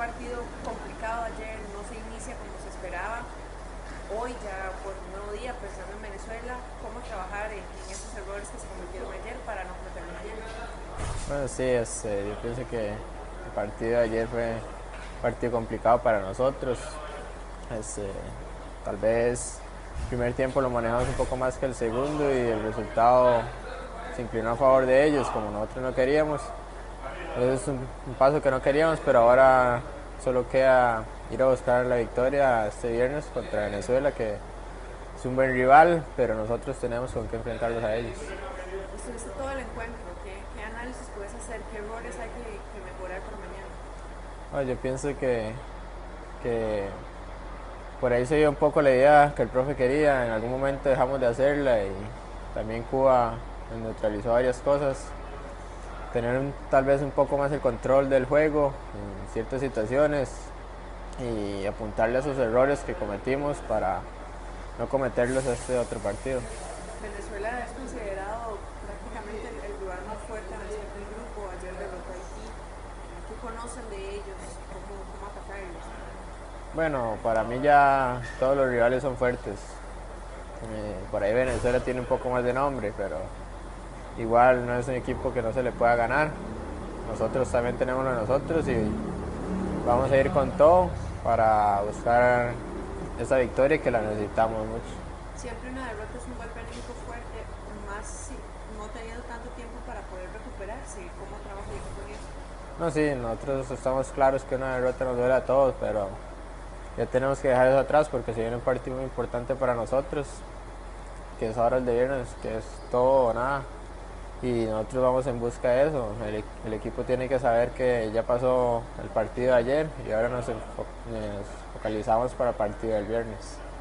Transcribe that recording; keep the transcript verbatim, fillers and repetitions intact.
partido complicado ayer, no se inicia como se esperaba. Hoy ya por un nuevo día, pensando en Venezuela, cómo trabajar en, en esos errores que se cometieron ayer para no cometerlos mañana. Bueno, sí, este, yo pienso que el partido de ayer fue un partido complicado para nosotros. Este, Tal vez el primer tiempo lo manejamos un poco más que el segundo y el resultado se inclinó a favor de ellos, como nosotros no queríamos. Entonces es un, un paso que no queríamos, pero ahora solo queda ir a buscar la victoria este viernes contra Venezuela, que es un buen rival, pero nosotros tenemos con qué enfrentarlos a ellos. Estuviste todo el encuentro, ¿qué, qué análisis puedes hacer? ¿Qué errores hay que, que mejorar para mañana? Bueno, yo pienso que, que por ahí se dio un poco la idea que el profe quería, en algún momento dejamos de hacerla y también Cuba neutralizó varias cosas. Tener un, tal vez un poco más el control del juego en ciertas situaciones y apuntarle a esos errores que cometimos para no cometerlos a este otro partido. Venezuela es considerado prácticamente el, el lugar más fuerte en el del grupo. Ayer derrotó a Haití. ¿Qué conocen de ellos? ¿Cómo, cómo atacarlos? Bueno, para mí ya todos los rivales son fuertes. Eh, por ahí Venezuela tiene un poco más de nombre, pero igual no es un equipo que no se le pueda ganar. Nosotros también tenemos lo de nosotros y vamos a ir con todo para buscar esa victoria que la necesitamos mucho. Siempre una derrota es un golpe anímico fuerte, más si no teniendo tanto tiempo para poder recuperarse. ¿Cómo trabaja el equipo en eso? No, sí, nosotros estamos claros que una derrota nos duele a todos, pero ya tenemos que dejar eso atrás porque se viene un partido muy importante para nosotros, que es ahora el de viernes, que es todo o nada. Y nosotros vamos en busca de eso. El, el equipo tiene que saber que ya pasó el partido de ayer y ahora nos, enfo- nos focalizamos para el partido del viernes.